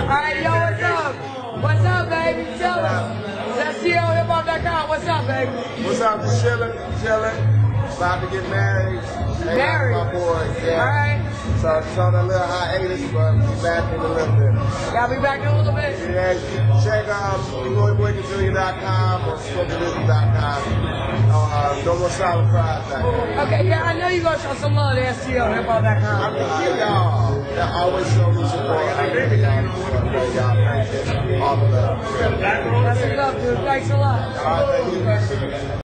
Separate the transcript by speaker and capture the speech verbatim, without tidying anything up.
Speaker 1: right, yo, what's up? What's up, baby? Tell us. That's C L hip hop dot com. What's up, baby?
Speaker 2: What's up? Just chilling, chilling. About to get married.
Speaker 1: Married?
Speaker 2: My boys, yeah.
Speaker 1: All right.
Speaker 2: So it's on a little hiatus, but be back in a little bit.
Speaker 1: Y'all be back in a little bit?
Speaker 2: Yeah, check um, Floyd Boykin dot com or Spoken Vizion dot com. Uh, no more solid fries back there.
Speaker 1: Okay, yeah, I know you're going to show some love to S T L hip hop dot com.
Speaker 2: I appreciate y'all. Y'all always show me support. I appreciate y'all. Y'all appreciate all the love.
Speaker 1: That's what's up, dude. Thanks a lot.
Speaker 2: All right, thank you.